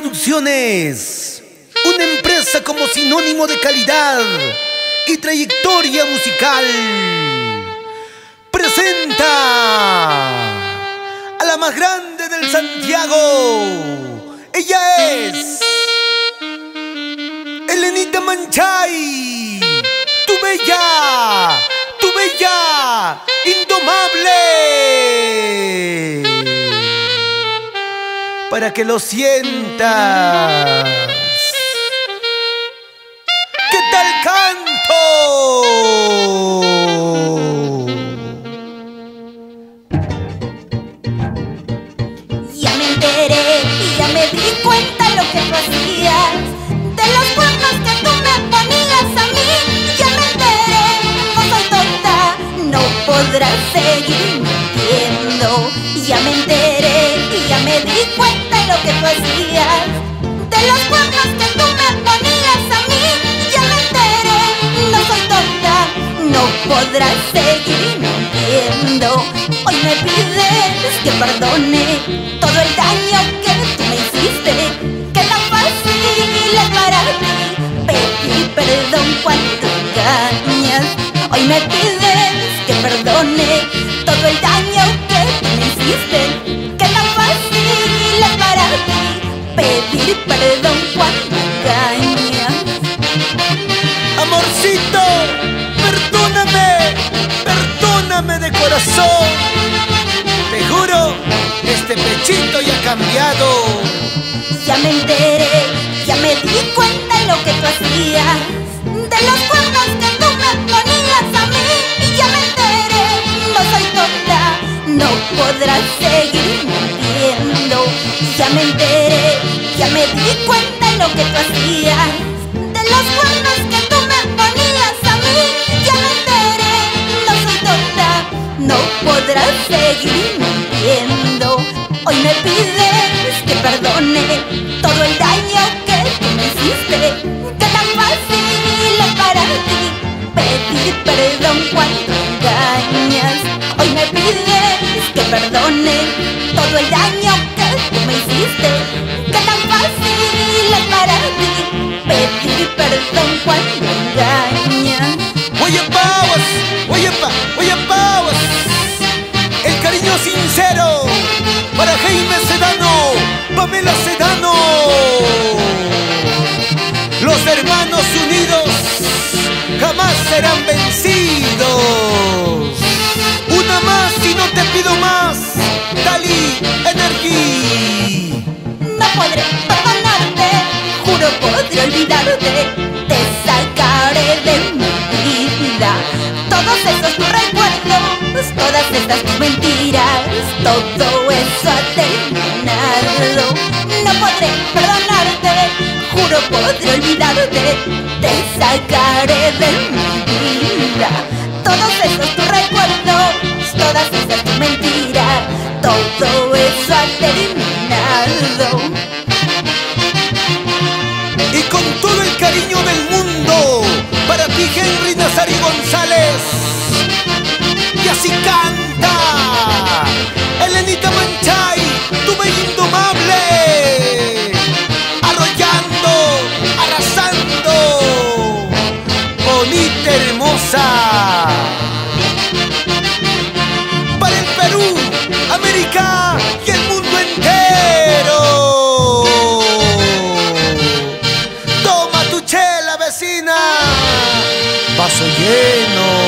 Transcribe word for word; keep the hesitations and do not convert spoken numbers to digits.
Producciones, una empresa como sinónimo de calidad y trayectoria musical, presenta a la más grande del Santiago. Ella es Elenita Manchay, tu bella, tu bella, indomable. Para que lo sientas. ¿Qué tal canto? Ya me enteré y ya me di cuenta lo que tú hacías, de los cuernos que tú me ponías a mí. Ya me enteré, no soy tonta, no podrás seguir mintiendo. Ya me enteré y ya me di cuenta lo que tú hacías, de los cuernos que tú me ponías a mí. Ya me enteré, no soy tonta, no podrás seguir mintiendo. Hoy me pides que perdone todo el daño que tú me hiciste, que tan fácil es para ti pedir perdón cuando engañas. Hoy me pides que perdone todo el daño que tú me hiciste, que tan fácil es para ti pedir perdón cuando engañas. Amorcito, perdóname, perdóname de corazón. Te juro, este pechito ya ha cambiado. Ya me enteré, ya me di cuenta de lo que tú hacías, de los cuernos que tú me ponías a mí. Y ya me enteré, no soy tonta, no podrás seguir mintiendo. Ya me enteré, ya me di cuenta de lo que tú hacías, de los cuernos que tú me ponías a mí. Ya me enteré, no soy tonta, no podrás seguir mintiendo. Hoy me pides que perdone todo el daño que tú me hiciste, que tan fácil es para ti pedir perdón cuando engañas. Hoy me pides que perdone todo el daño que tú me hiciste, que tan fácil es para ti pedir perdón cuando engañas. Oye, Pauas, oye, pa, oye, Pauas. El cariño sincero para Jaime Sedano, Pamela Sedano. Los hermanos unidos jamás serán vencidos. Una más y no te pido más, Dali Energy. No podré perdonarte, juro podré olvidarte, te sacaré de mi vida todos esos tus recuerdos, todas estas tus mentiras, todo eso ha terminado. No podré perdonarte, juro podré olvidarte, te sacaré de mi vida todos esos tus recuerdos, todas esas tus mentiras, todo eso ha terminado. Y con todo el cariño del mundo, para ti Henry Nazario González. Y así canta Elenita Manchay, tu bella indomable, arrollando, arrasando, bonita, hermosa. Para el Perú, América y el mundo entero. Toma tu chela, vecina, vaso lleno.